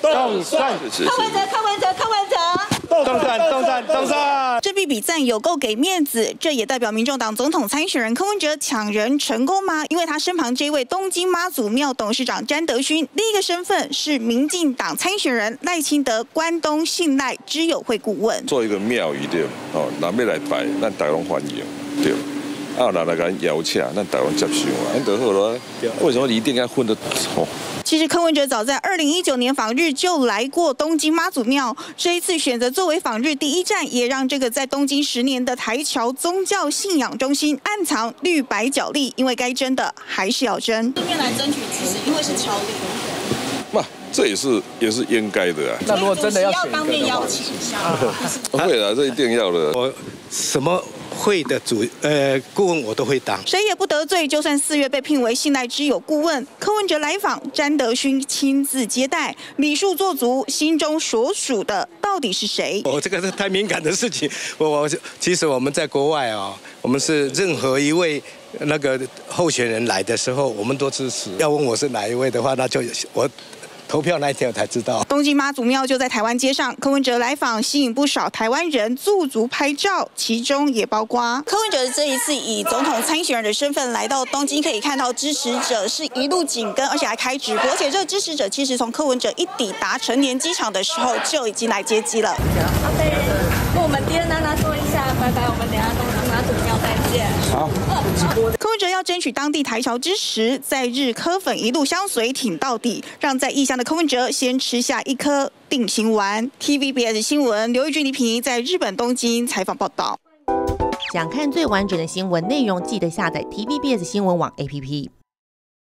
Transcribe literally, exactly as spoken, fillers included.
动算。 柯文哲，柯文哲，柯文哲。 动算，动算，动算。 这笔比赞有够给面子，这也代表民众党总统参选人柯文哲抢人成功吗？因为他身旁这位东京妈祖庙董事长詹德勋，另一个身份是民进党参选人赖清德关东信赖知友会顾问。 做一个庙宇对，哦，人要来拜，咱大家欢迎对。 啊，人来甲邀请，咱台湾接受啊，安就好咯。为什么你一定要混得好？ 其实柯文哲早在二零一九年访日就来过东京妈祖庙，这一次选择作为访日第一站，也让这个在东京十年的台侨宗教信仰中心暗藏绿白角力，因为该争的还是要争。这边来争取支持，因为是侨力。 嘛，这也是也是应该的啊。 那如果真的要要当面邀请一下， 会的，这一定要的。 我什么？ 会的主呃顾问我都会当， 谁也不得罪。就算四月被聘为信赖之友顾问，柯文哲来访，詹德勋亲自接待，礼数做足，心中所属的到底是谁？ 我、哦、这个是太敏感的事情。我我其实我们在国外啊、哦，我们是任何一位那个候选人来的时候，我们都支持。要问我是哪一位的话，那就我。 投票那一天我才知道， 东京妈祖庙就在台湾街上，柯文哲来访吸引不少台湾人驻足拍照，其中也包括柯文哲这一次以总统参选人的身份来到东京，可以看到支持者是一路紧跟，而且还开直播，而且这个支持者其实从柯文哲一抵达成田机场的时候就已经来接机了。 OK， 跟我们迪恩娜娜说一下，拜拜，我们等下东京妈祖庙再见。好。 柯文哲要争取当地台侨支持，在日柯粉一路相随挺到底，让在异乡的柯文哲先吃下一颗定心丸。T V B S 新闻刘玉君、李品仪在日本东京采访报道。 想看最完整的新闻内容，记得下载 T V B S 新闻网 A P P。